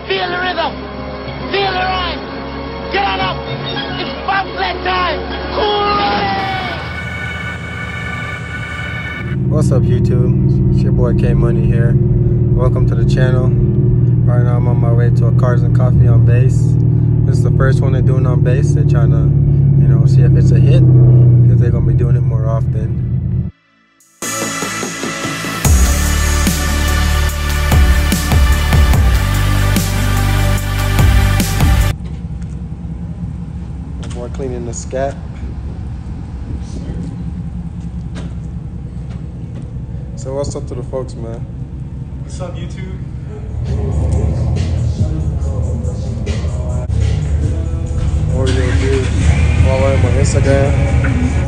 Feel the rhythm. Feel the rhyme. Get on up. It's bobsled time. Hooray! What's up, YouTube? It's your boy K Money here. Welcome to the channel. Right now I'm on my way to a Cars and Coffee on base. This is the first one they're doing on base. They're trying to, see if it's a hit, because they're gonna be doing it more often. Boy cleaning the scat. So what's up to the folks, man? What's up, YouTube? What are you gonna do? Follow him on Instagram.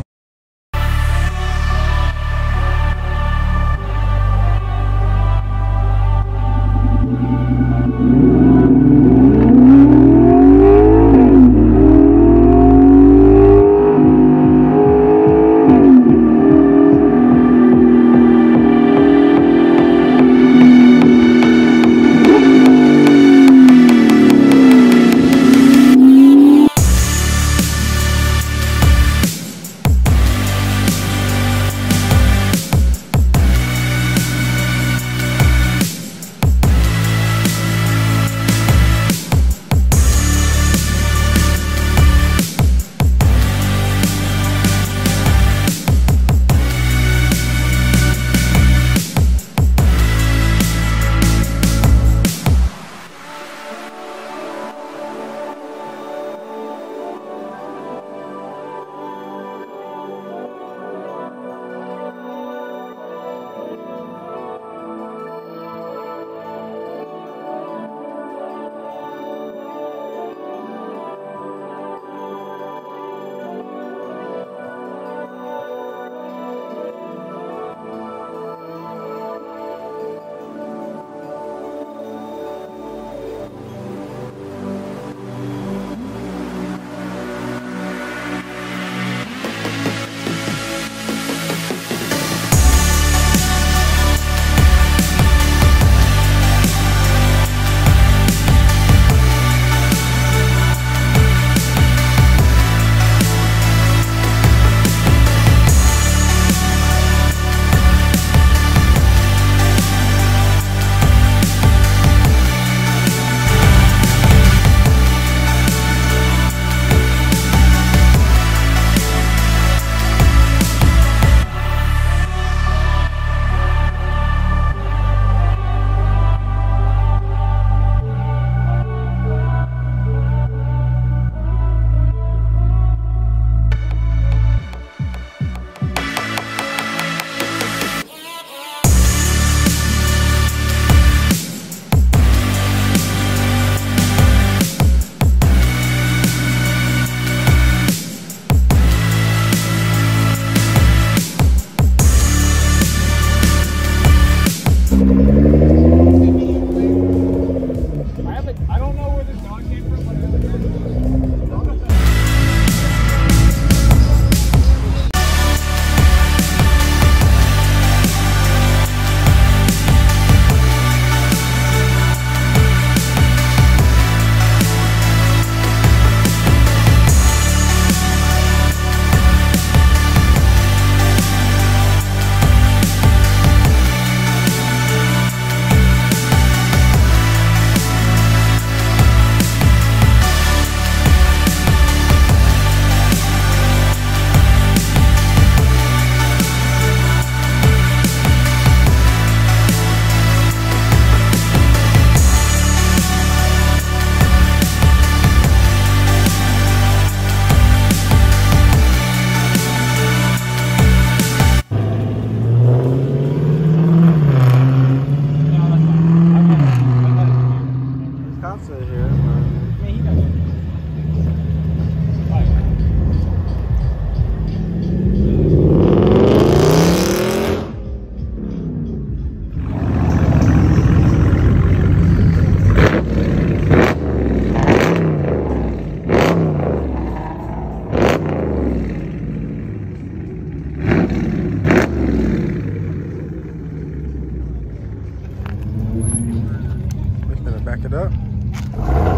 Back it up. it.